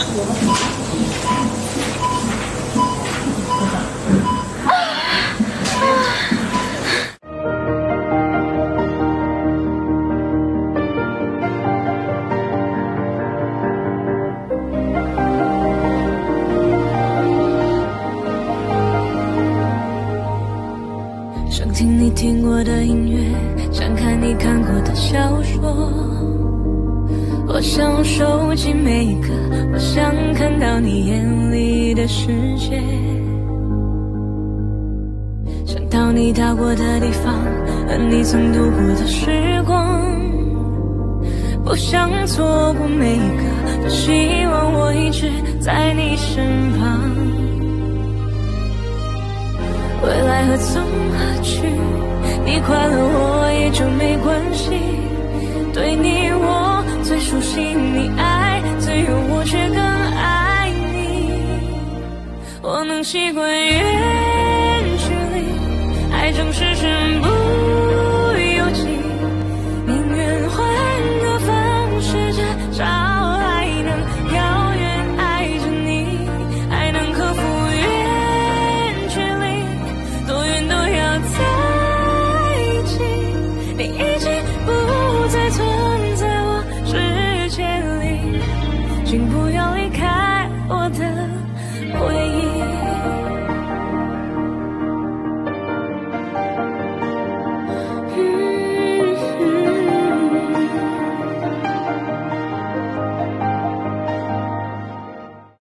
想听你听过的音乐，想看你看过的小说，我想收集每一个，我想看到你眼里的世界，想到你到过的地方和你曾度过的时光，不想错过每一个，多希望我一直在你身旁。未来何从何去，你快乐我也就没关系，对你我最熟悉，你爱最有我却更爱你，我能习惯